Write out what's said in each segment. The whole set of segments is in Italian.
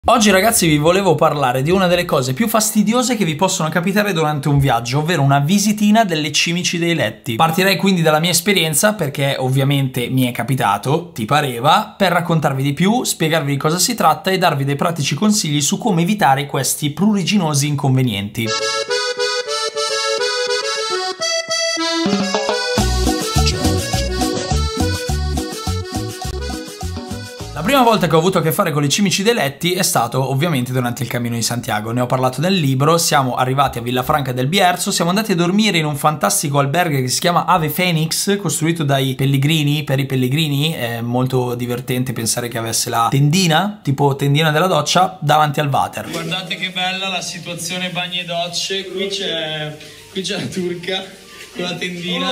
Oggi ragazzi vi volevo parlare di una delle cose più fastidiose che vi possono capitare durante un viaggio, ovvero una visitina delle cimici dei letti. Partirei quindi dalla mia esperienza, perché ovviamente mi è capitato, ti pareva, per raccontarvi di più, spiegarvi di cosa si tratta e darvi dei pratici consigli su come evitare questi pruriginosi inconvenienti. La prima volta che ho avuto a che fare con le cimici dei letti è stato ovviamente durante il Cammino di Santiago. Ne ho parlato nel libro. Siamo arrivati a Villafranca del Bierzo, siamo andati a dormire in un fantastico albergo che si chiama Ave Phoenix, costruito dai pellegrini, per i pellegrini. È molto divertente pensare che avesse la tendina, tipo tendina della doccia, davanti al water. Guardate che bella la situazione bagni e docce. Qui c'è la turca con la tendina.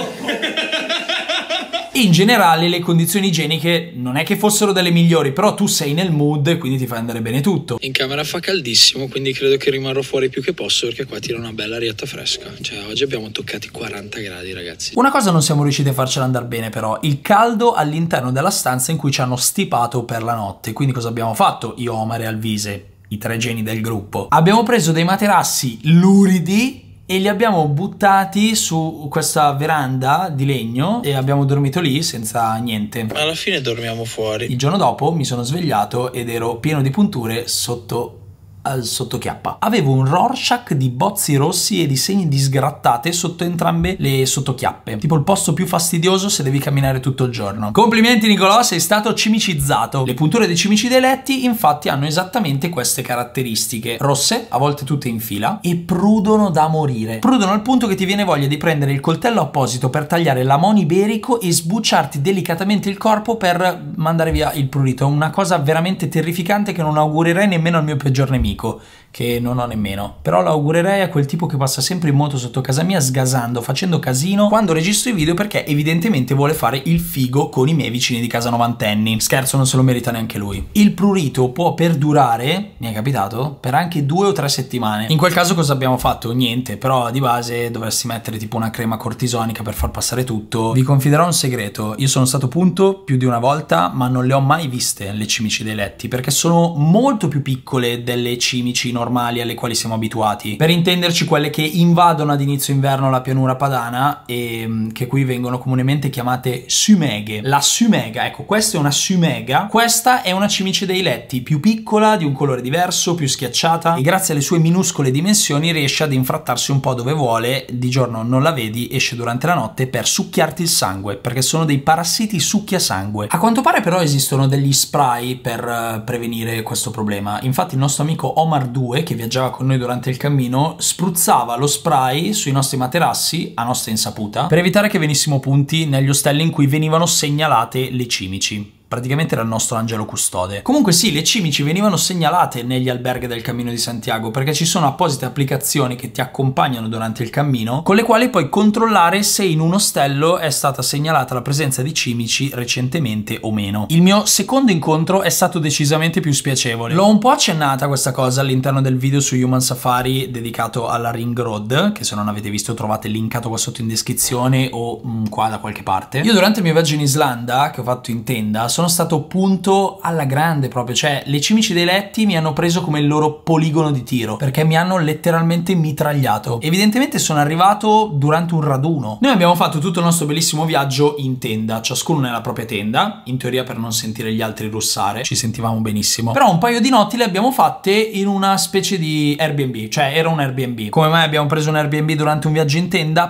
In generale le condizioni igieniche non è che fossero delle migliori, però tu sei nel mood e quindi ti fa andare bene tutto. In camera fa caldissimo, quindi credo che rimarrò fuori più che posso, perché qua tira una bella arietta fresca. Cioè oggi abbiamo toccato i 40 gradi ragazzi. Una cosa non siamo riusciti a farcela andare bene però: il caldo all'interno della stanza in cui ci hanno stipato per la notte. Quindi cosa abbiamo fatto? Io, Omar e Alvise, i tre geni del gruppo, abbiamo preso dei materassi luridi e li abbiamo buttati su questa veranda di legno e abbiamo dormito lì senza niente. Alla fine dormiamo fuori. Il giorno dopo mi sono svegliato ed ero pieno di punture sotto chiappa. Avevo un Rorschach di bozzi rossi e di segni di sgrattate sotto entrambe le sottochiappe. Tipo il posto più fastidioso se devi camminare tutto il giorno. Complimenti Nicolò, sei stato cimicizzato. Le punture dei cimici dei letti infatti hanno esattamente queste caratteristiche: rosse, a volte tutte in fila, e prudono da morire. Prudono al punto che ti viene voglia di prendere il coltello apposito per tagliare l'amone iberico e sbucciarti delicatamente il corpo per mandare via il prurito. Una cosa veramente terrificante che non augurerei nemmeno al mio peggior nemico, che non ho nemmeno. Però l'augurerei a quel tipo che passa sempre in moto sotto casa mia sgasando, facendo casino quando registro i video, perché evidentemente vuole fare il figo con i miei vicini di casa novantenni. Scherzo, non se lo merita neanche lui. Il prurito può perdurare, mi è capitato, per anche 2 o 3 settimane. In quel caso cosa abbiamo fatto? Niente, però di base dovresti mettere tipo una crema cortisonica per far passare tutto. Vi confiderò un segreto: io sono stato punto più di una volta, ma non le ho mai viste le cimici dei letti, perché sono molto più piccole delle cimici normali alle quali siamo abituati. Per intenderci, quelle che invadono ad inizio inverno la pianura padana e che qui vengono comunemente chiamate sumeghe. La sumega, ecco, questa è una sumega. Questa è una cimice dei letti, più piccola, di un colore diverso, più schiacciata, e grazie alle sue minuscole dimensioni riesce ad infrattarsi un po' dove vuole. Di giorno non la vedi, esce durante la notte per succhiarti il sangue, perché sono dei parassiti succhiasangue. A quanto pare però esistono degli spray per prevenire questo problema. Infatti il nostro amico Omar 2, che viaggiava con noi durante il cammino, spruzzava lo spray sui nostri materassi a nostra insaputa per evitare che venissimo punti negli ostelli in cui venivano segnalate le cimici. Praticamente era il nostro angelo custode. Comunque sì, le cimici venivano segnalate negli alberghi del Cammino di Santiago, perché ci sono apposite applicazioni che ti accompagnano durante il cammino, con le quali puoi controllare se in un ostello è stata segnalata la presenza di cimici recentemente o meno. Il mio secondo incontro è stato decisamente più spiacevole. L'ho un po' accennata questa cosa all'interno del video su Human Safari dedicato alla Ring Road, che se non avete visto trovate linkato qua sotto in descrizione o qua da qualche parte. Io durante il mio viaggio in Islanda, che ho fatto in tenda, sono stato punto alla grande proprio. Cioè le cimici dei letti mi hanno preso come il loro poligono di tiro, perché mi hanno letteralmente mitragliato. Evidentemente sono arrivato durante un raduno. Noi abbiamo fatto tutto il nostro bellissimo viaggio in tenda, ciascuno nella propria tenda, in teoria per non sentire gli altri russare, ci sentivamo benissimo. Però un paio di notti le abbiamo fatte in una specie di Airbnb, cioè era un Airbnb. Come mai abbiamo preso un Airbnb durante un viaggio in tenda?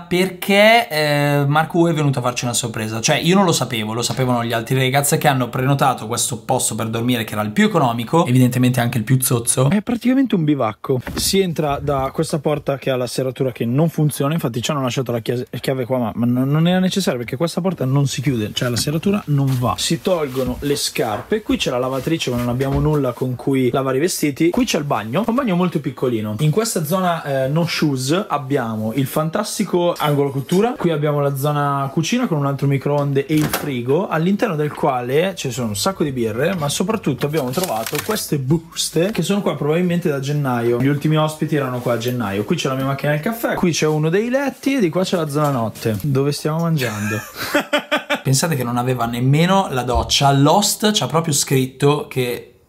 Perché Marco è venuto a farci una sorpresa. Cioè io non lo sapevo, lo sapevano gli altri ragazzi che hanno prenotato questo posto per dormire, che era il più economico, evidentemente anche il più zozzo. È praticamente un bivacco. Si entra da questa porta che ha la serratura che non funziona, infatti ci hanno lasciato la chiave qua, ma non era necessario, perché questa porta non si chiude, cioè la serratura non va. Si tolgono le scarpe, qui c'è la lavatrice ma non abbiamo nulla con cui lavare i vestiti. Qui c'è il bagno, un bagno molto piccolino. In questa zona no shoes abbiamo il fantastico angolo cottura, qui abbiamo la zona cucina con un altro microonde e il frigo, all'interno del quale ci sono un sacco di birre, ma soprattutto abbiamo trovato queste buste che sono qua probabilmente da gennaio. Gli ultimi ospiti erano qua a gennaio. Qui c'è la mia macchina del caffè, qui c'è uno dei letti e di qua c'è la zona notte dove stiamo mangiando. Pensate che non aveva nemmeno la doccia. Lost c'ha proprio scritto che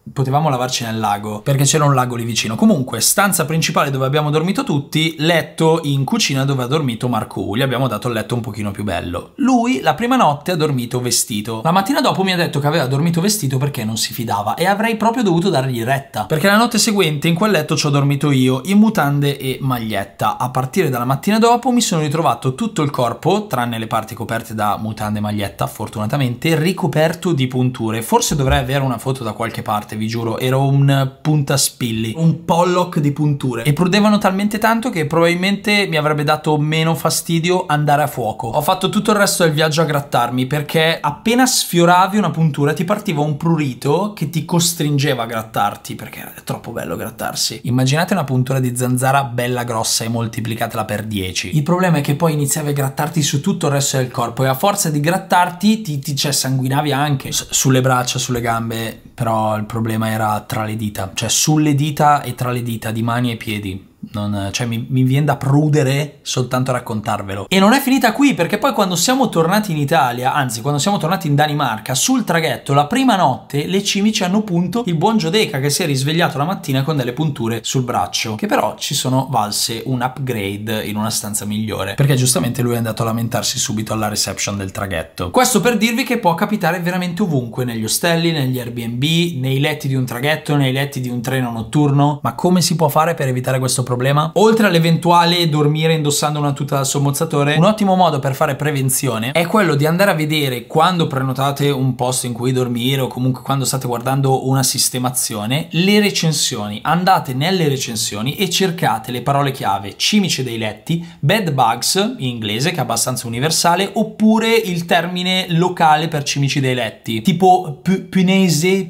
potevamo lavarci nel lago, perché c'era un lago lì vicino. Comunque, stanza principale dove abbiamo dormito tutti, letto in cucina dove ha dormito Marco. Gli abbiamo dato il letto un pochino più bello. Lui la prima notte ha dormito vestito. La mattina dopo mi ha detto che aveva dormito vestito perché non si fidava, e avrei proprio dovuto dargli retta, perché la notte seguente in quel letto ci ho dormito io, in mutande e maglietta. A partire dalla mattina dopo mi sono ritrovato tutto il corpo, tranne le parti coperte da mutande e maglietta, fortunatamente, ricoperto di punture. Forse dovrei avere una foto da qualche parte, vi giuro, ero un puntaspilli, un pollock di punture, e prudevano talmente tanto che probabilmente mi avrebbe dato meno fastidio andare a fuoco. Ho fatto tutto il resto del viaggio a grattarmi, perché appena sfioravi una puntura ti partiva un prurito che ti costringeva a grattarti, perché è troppo bello grattarsi. Immaginate una puntura di zanzara bella grossa e moltiplicatela per 10. Il problema è che poi iniziavi a grattarti su tutto il resto del corpo, e a forza di grattarti cioè, sanguinavi anche sulle braccia, sulle gambe, però il problema era tra le dita, cioè sulle dita e tra le dita di mani e piedi. Cioè mi viene da prudere soltanto a raccontarvelo. E non è finita qui, perché poi quando siamo tornati in Italia, anzi quando siamo tornati in Danimarca, sul traghetto la prima notte le cimici hanno punto il buon Giudecca, che si è risvegliato la mattina con delle punture sul braccio, che però ci sono valse un upgrade in una stanza migliore, perché giustamente lui è andato a lamentarsi subito alla reception del traghetto. Questo per dirvi che può capitare veramente ovunque, negli ostelli, negli Airbnb, nei letti di un traghetto, nei letti di un treno notturno. Ma come si può fare per evitare questo problema? Oltre all'eventuale dormire indossando una tuta da sommozzatore, un ottimo modo per fare prevenzione è quello di andare a vedere, quando prenotate un posto in cui dormire o comunque quando state guardando una sistemazione, le recensioni. Andate nelle recensioni e cercate le parole chiave cimice dei letti, bed bugs in inglese, che è abbastanza universale, oppure il termine locale per cimici dei letti, tipo punaise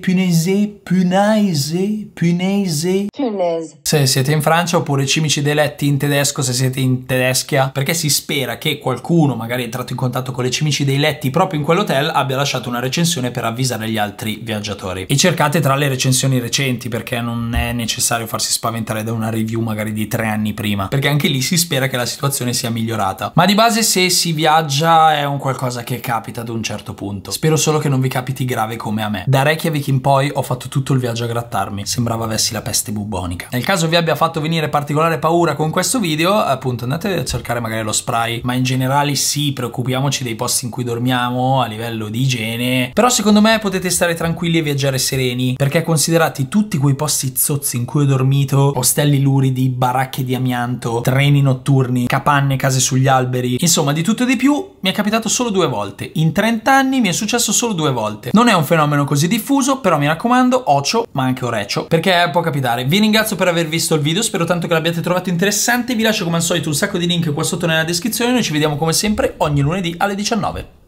se siete in Francia, oppure cimici dei letti in tedesco se siete in Tedeschia, perché si spera che qualcuno, magari entrato in contatto con le cimici dei letti proprio in quell'hotel, abbia lasciato una recensione per avvisare gli altri viaggiatori. E cercate tra le recensioni recenti, perché non è necessario farsi spaventare da una review magari di 3 anni prima, perché anche lì si spera che la situazione sia migliorata. Ma di base, se si viaggia, è un qualcosa che capita ad un certo punto. Spero solo che non vi capiti grave come a me. Da Reykjavik in poi ho fatto tutto il viaggio a grattarmi, sembrava avessi la peste bubbonica. Nel caso vi abbia fatto venire particolare paura con questo video, appunto andate a cercare magari lo spray, ma in generale sì, preoccupiamoci dei posti in cui dormiamo a livello di igiene. Però secondo me potete stare tranquilli e viaggiare sereni, perché considerati tutti quei posti zozzi in cui ho dormito, ostelli luridi, baracche di amianto, treni notturni, capanne, case sugli alberi, insomma di tutto e di più, mi è capitato solo 2 volte. In 30 anni mi è successo solo 2 volte. Non è un fenomeno così diffuso, però mi raccomando, ocio, ma anche oreccio, perché può capitare. Vi ringrazio per aver visto il video, spero tanto che l'abbiate trovato interessante. Vi lascio come al solito un sacco di link qua sotto nella descrizione. Noi ci vediamo come sempre ogni lunedì alle 19.